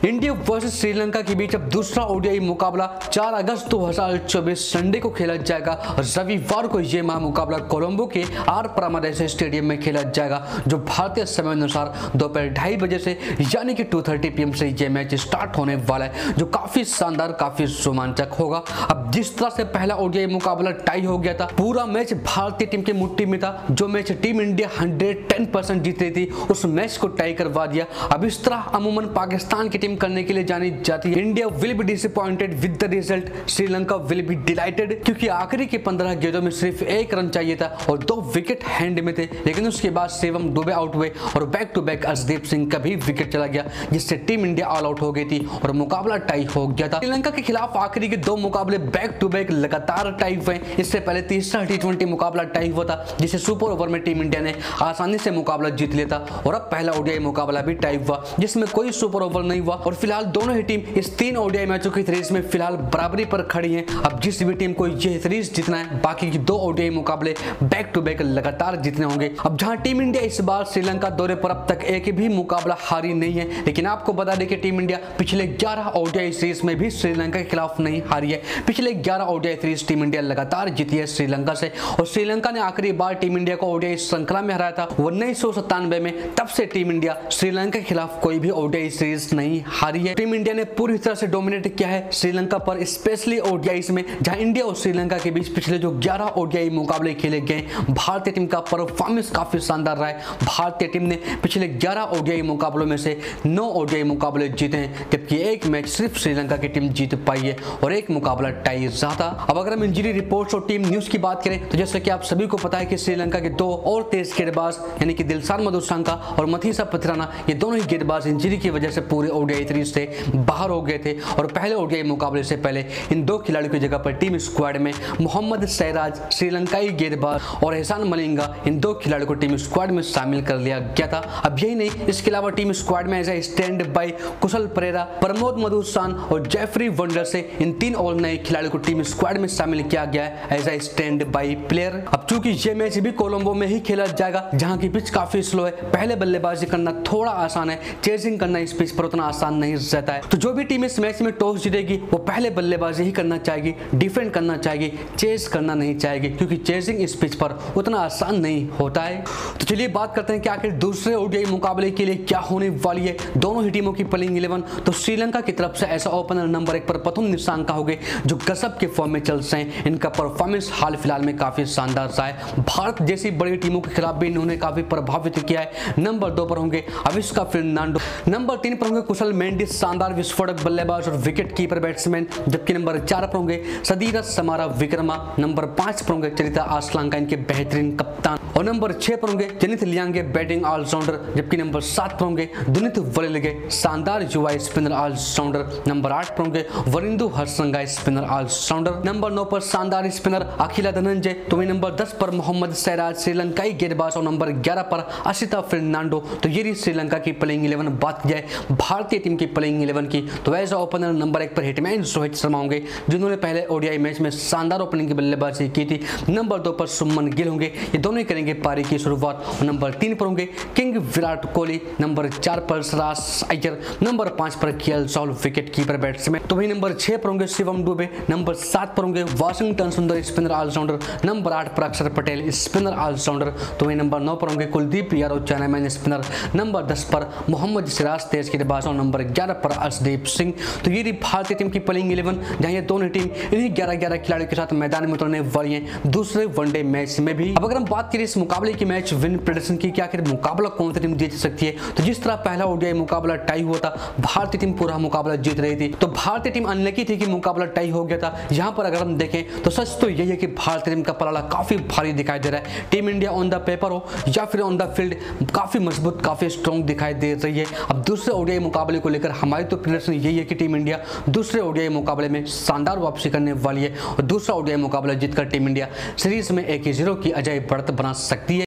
India versus Sri Lanka के बीच अब दूसरा ओडीआई मुकाबला 4 अगस्त 2024 संडे को खेला जाएगा और रविवार को यह मुकाबला कोलंबो के आर प्रामादेश स्टेडियम में खेला जाएगा, जो भारतीय समय अनुसार दोपहर 2:30 बजे से यानी कि 2:30 PM से यह मैच स्टार्ट होने वाला है, जो काफी शानदार, काफी रोमांचक होगा। अब जिस तरह से पहला ओडीआई मुकाबला टाई हो गया था, पूरा मैच भारतीय टीम के मुट्ठी में था। जो मैच टीम इंडिया 110% जीत रही थी, उस मैच को टाई करवा दिया। अब इस तरह अमूमन पाकिस्तान की टीम करने के लिए जानी जाती है। India will be disappointed with the result, Sri Lanka will be delighted, क्योंकि आखिरी के 15 गेंदों में सिर्फ 1 रन चाहिए था और 2 विकेट हैंड में थे। लेकिन उसके बाद शिवम दुबे आउट हुए और back to back Arshdeep Singh का भी विकेट चला गया, जिससे टीम इंडिया ऑल आउट हो गई थी और मुकाबला टाई हो गया था। श्रीलंका के खिलाफ आखिरी के 2 मुकाबले बैक टू बैक लगातार टाई हुए। इससे पहले तीसरा T20 मुकाबला टाई हुआ था, जिसे सुपर ओवर में टीम इंडिया ने आसानी से मुकाबला जीत लिया था। और अब पहला ओडीआई मुकाबला भी टाई हुआ, जिसमें कोई सुपर ओवर नहीं हुआ। और फिलहाल दोनों ही टीम इस 3 ओडीआई मैचों की सीरीज में फिलहाल बराबरी पर खड़ी है। अब जिस भी टीम को यह सीरीज जीतना है, बाकी की 2 ओडीआई मुकाबले बैक टू बैक लगातार जीतने होंगे। अब जहां टीम इंडिया इस बार श्रीलंका दौरे पर अब तक एक भी मुकाबला हारी नहीं है, लेकिन आपको बता दें कि टीम इंडिया पिछले 11 ओडीआई सीरीज में भी श्रीलंका के खिलाफ नहीं हारी है। पिछले 11 ओडीआई सीरीज टीम इंडिया लगातार जीती है श्रीलंका से, और श्रीलंका ने आखिरी बार टीम इंडिया को ओडीआई श्रृंखला में हराया था 1997 में। तब से टीम इंडिया श्रीलंका के खिलाफ कोई भी ओडीआई सीरीज नहीं हारी है। टीम इंडिया ने पूरी तरह से डोमिनेट किया है श्रीलंका पर, स्पेशली ओडीआईस में, जहां इंडिया और श्रीलंका के बीच पिछले जो 11 ओडीआई मुकाबले खेले गए, भारतीय टीम का परफॉर्मेंस काफी शानदार रहा है। भारतीय टीम ने पिछले 11 ओडीआई मुकाबलों में से 9 ओडीआई मुकाबले जीते हैं, जबकि एक मैच सिर्फ श्रीलंका की टीम जीत पाई है और एक मुकाबला टाई रहा था। अब अगर हम इंजरी रिपोर्ट्स और टीम न्यूज की बात करें, तो जैसे कि आप सभी को पता है कि श्रीलंका के 2 और तेज गेंदबाज यानी कि दिलशान मधुशंका और मथीसा पथिराना, ये दोनों ही गेंदबाज इंजरी की वजह से पूरे ओडीआई सीरीज से बाहर हो गए थे। और पहले ओडीआई मुकाबले से पहले इन 2 खिलाड़ियों की जगह पर टीम स्क्वाड में मोहम्मद सिराज श्रीलंकाई गेंदबाज और एहसान मलिंगा, इन 2 खिलाड़ियों को टीम स्क्वाड में शामिल कर लिया गया था। अब यही नहीं, इसके अलावा टीम स्क्वाड में as a stand by Kusal Perera, Pramod Madushan और जेफरी वंडर से इन 3 और नए खिलाड़ियों को टीम स्क्वाड में शामिल किया गया है as a stand by player. अब चूंकि ये मैच भी कोलंबो में ही खेला जाएगा, जहां की पिच काफी स्लो है, पहले बल्लेबाजी करना थोड़ा आसान है, चेजिंग करना इस पिच पर उतना आसान नहीं रहता है। तो जो भी टीम इस मैच में टॉस जीतेगी, वो पहले बल्लेबाजी ही करना चाहेगी, डिफेंड करना चाहेगी, चेज करना नहीं चाहेगी, क्योंकि चेजिंग इस पिच पर उतना आसान नहीं होता है। तो चलिए बात करते हैं कि आखिर दूसरे ओडीआई मुकाबले के लिए क्या होने वाली है दोनों ही टीमों की प्लेइंग 11। तो श्रीलंका की तरफ से ऐसा ओपनर नंबर 1 पर प्रथम निशांका होंगे, जो गजब के फॉर्म में चल रहे हैं। इनका परफॉर्मेंस हाल फिलहाल में काफी शानदार रहा है। भारत जैसी बड़ी टीमों के खिलाफ भी इन्होंने काफी प्रभावित किया है। नंबर 2 पर होंगे अविष्का फर्नांडो, नंबर 3 पर होंगे कुशल मेंडिस, शानदार विस्फोटक बल्लेबाज और विकेट कीपर बैट्समैन, जबकि नंबर 4 पर होंगे सदीरथ समारा विक्रमा, नंबर 5 पर होंगे चरिता आसलंका, इनके बेहतरीन कप्तान, और नंबर 6 पर होंगे जनित लियांगे, बैटिंग ऑलराउंडर, जबकि नंबर 7 पर होंगे दुनित वलिलगे, शानदार युवा स्पिनर ऑलराउंडर, नंबर 8 पर होंगे Wanindu Hasaranga, spinner allrounder, number 9 पर शानदार स्पिनर अखिला धनंजय, तो वही नंबर 10 पर मोहम्मद सिराज श्रीलंकाई गेंदबाज, और नंबर 11 पर अशिता फर्नांडो। तो ये रही श्रीलंका की प्लेइंग 11। बात की जाए भारतीय टीम की प्लेइंग 11 की, तो एज ओपनर नंबर 1 पर हिटमैन रोहित शर्मा होंगे, जिन्होंने पहले ओडीआई मैच में शानदार ओपनिंग की बल्लेबाजी की थी। नंबर 2 पर सुमन गिल होंगे, ये दोनों ही करेंगे पारी की शुरुआत। और नंबर 3 पर होंगे किंग विराट कोहली, नंबर 4 पर श्रेयस अय्यर, नंबर 5 पर KL Rahul wicket keeper batsman, तो वही नंबर 6 पर होंगे शिवम दुबे, नंबर 7 पर होंगे वाशिंगटन सुंदर, स्पिनर ऑलराउंडर, नंबर 8 पर अक्षर पटेल, स्पिनर ऑलराउंडर, तो वही नंबर 9 पर होंगे Kuldeep Yadav, chinaman spinner, number 10 पर मोहम्मद सिराज तेज गेंदबाज, और नंबर 11 पर अर्शदीप सिंह। तो ये रही भारतीय टीम की प्लेइंग 11, जहां ये दोनों टीम इन्हीं 11-11 खिलाड़ियों के साथ मैदान में उतरने वाली है दूसरे वनडे मैच में भी। अब अगर हम बात करें इस मुकाबले की मैच विन प्रेडिक्शन की, क्या आखिर मुकाबला कौन सी टीम जीत सकती है, तो जिस तरह पहला ओडीआई मुकाबला टाई हुआ था, भारतीय टीम पूरा मुकाबला जीत रही थी, तो भारतीय टीम अनलकी थी कि मुकाबला टाई हो गया था। यहाँ पर अगर हम देखें तो सच तो यही है कि भारतीय टीम का पलड़ा काफी भारी दिखाई दे रहा है। Team India on the paper हो या फिर ऑन द फील्ड काफी मजबूत, काफी स्ट्रॉन्ग दिखाई दे रही है। अब दूसरे ओडीआई मुकाबले को लेकर हमारी तो प्रेडिक्शन यही है कि टीम इंडिया दूसरे ओडीआई मुकाबले में शानदार वापसी करने वाली है और दूसरा ओडीआई मुकाबला जीतकर टीम इंडिया सीरीज में 1-0 की अजय बढ़त बना सकती है।